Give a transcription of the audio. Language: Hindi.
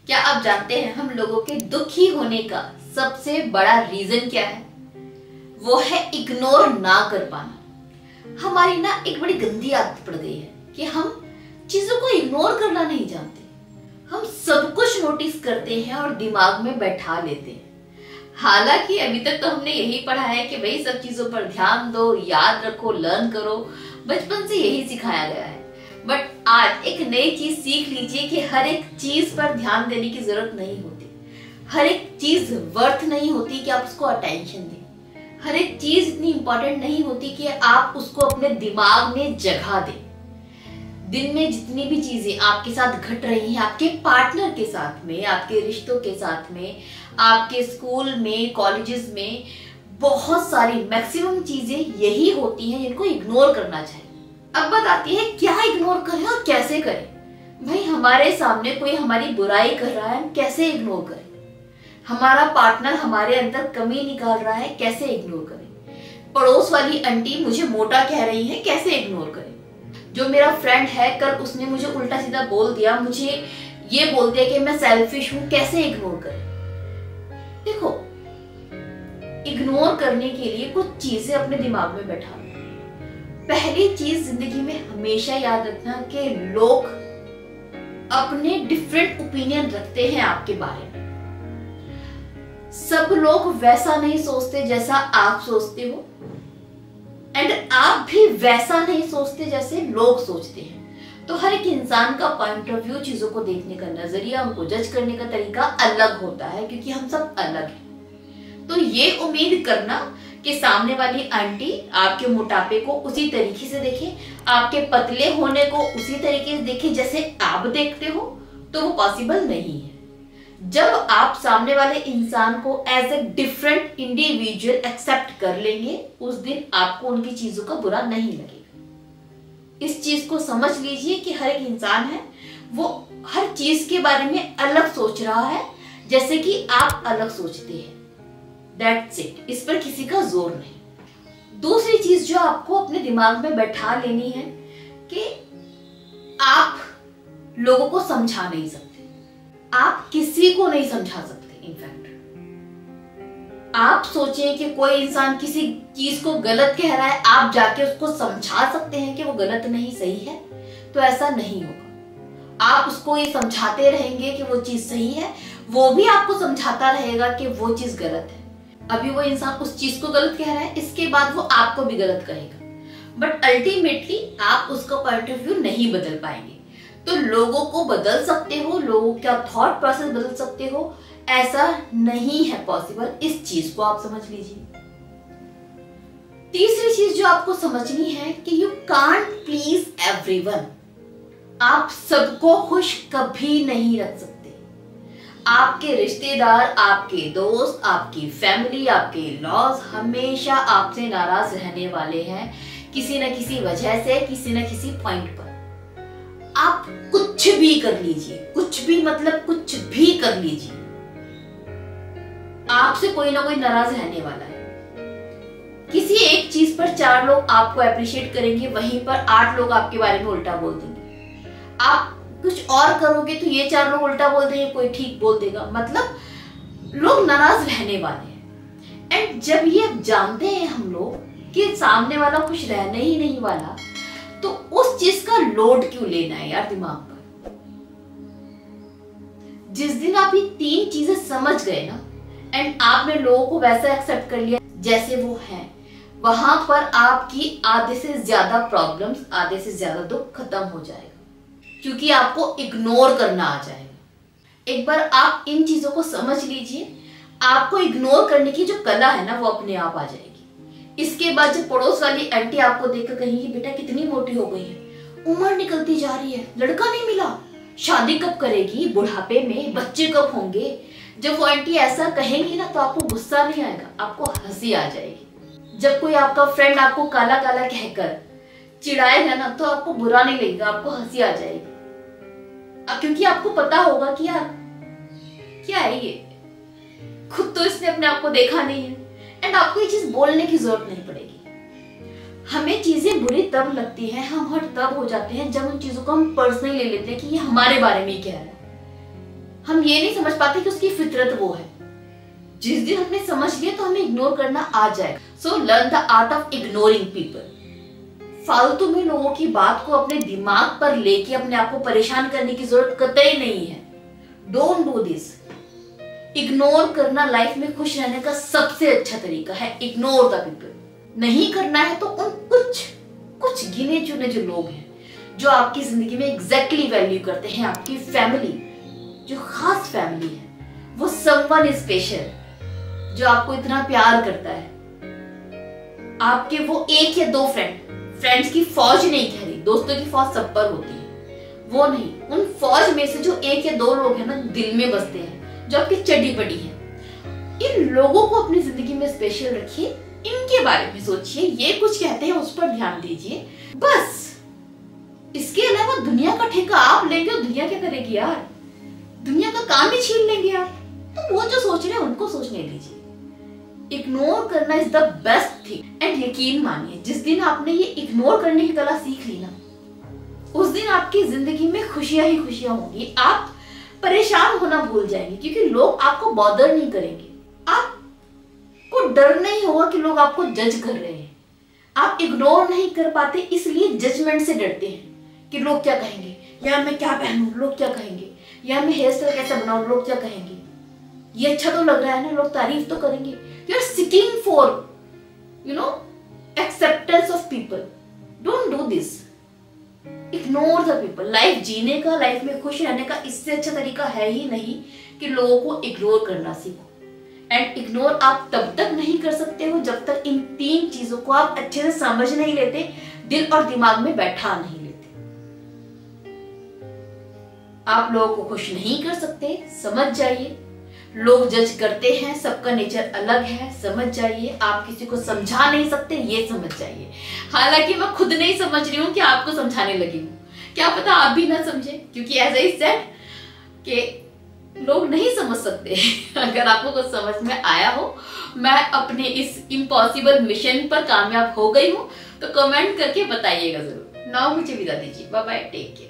क्या आप जानते हैं हम लोगों के दुखी होने का सबसे बड़ा रीजन क्या है? वो है इग्नोर ना कर पाना। हमारी ना एक बड़ी गंदी आदत पड़ गई है कि हम चीजों को इग्नोर करना नहीं जानते। हम सब कुछ नोटिस करते हैं और दिमाग में बैठा लेते हैं। हालांकि अभी तक तो हमने यही पढ़ा है कि भाई सब चीजों पर ध्यान दो, याद रखो, लर्न करो, बचपन से यही सिखाया गया है। बट आज एक नई चीज सीख लीजिए कि हर एक चीज पर ध्यान देने की जरूरत नहीं होती। हर एक चीज वर्थ नहीं होती कि आप उसको अटेंशन दें। हर एक चीज इतनी इंपॉर्टेंट नहीं होती कि आप उसको अपने दिमाग में जगह दें। दिन में जितनी भी चीजें आपके साथ घट रही हैं, आपके पार्टनर के साथ में, आपके रिश्तों के साथ में, आपके स्कूल में, कॉलेजेस में, बहुत सारी मैक्सिमम चीजें यही होती हैं जिनको इग्नोर करना चाहिए। अब बात आती है क्या इग्नोर करें और कैसे करें। भाई हमारे सामने कोई हमारी बुराई कर रहा है, हम कैसे इग्नोर करें? हमारा पार्टनर हमारे अंदर कमी निकाल रहा है, कैसे इग्नोर करें? पड़ोस वाली आंटी मुझे मोटा कह रही है, कैसे इग्नोर करें? जो मेरा फ्रेंड है कल उसने मुझे उल्टा सीधा बोल दिया, मुझे ये बोल दिया कि मैं सेल्फिश हूं, कैसे इग्नोर करें? देखो, इग्नोर करने के लिए कुछ चीजें अपने दिमाग में बैठा लो। पहली चीज जिंदगी में हमेशा याद रखना कि लोग अपने डिफरेंट ओपिनियन रखते हैं आपके बारे में। सब लोग वैसा नहीं सोचते जैसा आप सोचते हो, एंड आप भी वैसा नहीं सोचते जैसे लोग सोचते हैं। तो हर एक इंसान का पॉइंट ऑफ व्यू, चीजों को देखने का नजरिया, उनको जज करने का तरीका अलग होता है, क्योंकि हम सब अलग हैं। तो ये उम्मीद करना कि सामने वाली आंटी आपके मोटापे को उसी तरीके से देखे, आपके पतले होने को उसी तरीके से देखे जैसे आप देखते हो, तो वो पॉसिबल नहीं है। जब आप सामने वाले इंसान को as a different individual accept कर लेंगे, उस दिन आपको उनकी चीजों का बुरा नहीं लगेगा। इस चीज को समझ लीजिए कि हर एक इंसान है, वो हर चीज के बारे में अलग सोच रहा है जैसे कि आप अलग सोचते हैं। That's it. इस पर किसी का जोर नहीं। दूसरी चीज जो आपको अपने दिमाग में बैठा लेनी है कि आप लोगों को समझा नहीं सकते। आप किसी को नहीं समझा सकते। इनफैक्ट आप सोचें कि कोई इंसान किसी चीज को गलत कह रहा है, आप जाके उसको समझा सकते हैं कि वो गलत नहीं सही है, तो ऐसा नहीं होगा। आप उसको ये समझाते रहेंगे कि वो चीज सही है, वो भी आपको समझाता रहेगा कि वो चीज गलत है। अभी वो इंसान उस चीज को गलत कह रहा है, इसके बाद वो आपको भी गलत कहेगा, बट अल्टीमेटली आप उसका पॉइंट ऑफ व्यू नहीं बदल पाएंगे। तो लोगों को बदल सकते हो, लोगों का थॉट प्रोसेस बदल सकते हो, ऐसा नहीं है पॉसिबल। इस चीज को आप समझ लीजिए। तीसरी चीज जो आपको समझनी है कि यू कांट प्लीज एवरीवन। आप सबको खुश कभी नहीं रख सकते। आपके रिश्तेदार, आपके दोस्त, आपकी फैमिली, आपके लॉज हमेशा आपसे नाराज रहने वाले हैं, किसी न किसी वजह से, किसी न किसी पॉइंट पर। आप कुछ भी कर लीजिए, कुछ भी मतलब कुछ भी कर लीजिए, आपसे कोई ना कोई नाराज रहने वाला है। किसी एक चीज पर 4 लोग आपको अप्रिशिएट करेंगे, वहीं पर 8 लोग आपके बारे में उल्टा बोल देंगे। आप कुछ और करोगे तो ये 4 लोग उल्टा बोल देंगे, कोई ठीक बोल देगा। मतलब लोग नाराज रहने वाले हैं। एंड जब ये जानते हैं हम लोग कि सामने वाला खुश रहने ही नहीं वाला, तो उस चीज का लोड क्यों लेना है यार दिमाग पर। जिस दिन आप ये 3 चीजें समझ गए ना, एंड आपने लोगों को वैसा एक्सेप्ट कर लिया जैसे वो हैं, वहां पर आपकी आधे से ज्यादा प्रॉब्लम्स, आधे से ज्यादा दुख खत्म हो जाएगा, क्योंकि आपको इग्नोर करना आ जाएगा। एक बार आप इन चीजों को समझ लीजिए, आपको इग्नोर करने की जो कला है ना, वो अपने आप आ जाएगी। इसके बाद जब पड़ोस वाली आंटी आपको देखकर कहेंगी बेटा कितनी मोटी हो गई है, उम्र निकलती जा रही है, लड़का नहीं मिला, शादी कब करेगी, बुढ़ापे में बच्चे कब होंगे, जब वो आंटी ऐसा कहेंगी ना, तो आपको गुस्सा नहीं आएगा, आपको हंसी आ जाएगी। जब कोई आपका फ्रेंड आपको काला काला कहकर चिढ़ाएगा ना, तो आपको बुरा नहीं लगेगा, आपको हंसी आ जाएगी, क्योंकि आपको पता होगा कि यार क्या है ये, खुद तो इसने अपने आप को देखा नहीं है, एंड आपको ये चीज बोलने की जरूरत नहीं पड़ेगी। हमें चीजें बुरी तब लगती हैं, हम हर्ट तब हो जाते हैं जब उन चीजों को हम पर्सनली ले लेते हैं कि ये हमारे बारे में क्या है। हम ये नहीं समझ पाते कि उसकी फितरत वो है। जिस दिन हमने समझ लिया तो हमें इग्नोर करना आ जाएगा। So learn the art of ignoring people. फालतू में लोगों की बात को अपने दिमाग पर लेके अपने आप को परेशान करने की जरूरत कतई नहीं है। Don't do this. इग्नोर करना लाइफ में खुश रहने का सबसे अच्छा तरीका है। Ignore the people. नहीं करना है तो उन कुछ गिने चुने जो लोग हैं जो आपकी जिंदगी में एग्जैक्टली वैल्यू करते हैं, आपकी फैमिली, जो खास फैमिली है, वो समवन स्पेशल जो आपको इतना प्यार करता है, आपके वो एक या दो फ्रेंड्स की फौज नहीं कह रही, दोस्तों की फौज सब पर होती है, वो नहीं, उन फौज में से जो एक या दो लोग हैं ना दिल में बसते हैं, जो आपकी चड्डी बड़ी है, इन लोगों को अपनी जिंदगी में स्पेशल रखिए, इनके बारे में सोचिए, ये कुछ कहते हैं उस पर ध्यान दीजिए, बस। इसके अलावा दुनिया का ठेका आप लेंगे और दुनिया क्या करेगी यार, दुनिया का काम ही छीन लेंगे आप, तो वो जो सोच रहे हैं उनको सोचने दीजिए। इग्नोर करना is the best thing. And यकीन मानिए जिस दिन आपने ये इग्नोर करने की कला सीख ली ना, उस दिन आपकी जिंदगी में खुशियां ही खुशियां होंगी। आप परेशान होना भूल जाएंगे क्योंकि लोग आपको बॉदर नहीं करेंगे, आपको डर नहीं होगा कि लोग आपको जज कर रहे हैं। आप इग्नोर नहीं कर पाते इसलिए जजमेंट से डरते हैं कि लोग क्या कहेंगे, यार मैं क्या पहनूं लोग क्या कहेंगे, यार मैं हेयर स्टाइल कैसा बनाऊं लोग क्या कहेंगे, ये अच्छा तो लग रहा है ना लोग तारीफ तो करेंगे। You are seeking for acceptance of people. Don't do this. Ignore the people. Life जीने का, लाइफ में खुश रहने का इससे अच्छा तरीका है ही नहीं कि लोगों को इग्नोर करना सीखो। एंड इग्नोर आप तब तक नहीं कर सकते हो जब तक इन 3 चीजों को आप अच्छे से समझ नहीं लेते, दिल और दिमाग में बैठा नहीं लेते। आप लोगों को खुश नहीं कर सकते, समझ जाइए। लोग जज करते हैं, सबका नेचर अलग है, समझ जाइए। आप किसी को समझा नहीं सकते, ये समझ जाइए। हालांकि मैं खुद नहीं समझ रही हूँ कि आपको समझाने लगी हूँ, क्या पता आप भी ना समझे, क्योंकि एज आई सेड कि लोग नहीं समझ सकते। अगर आपको कुछ समझ में आया हो, मैं अपने इस इम्पॉसिबल मिशन पर कामयाब हो गई हूँ, तो कमेंट करके बताइएगा जरूर। नाउ मुझे विदा दीजिए। Bye bye, take care.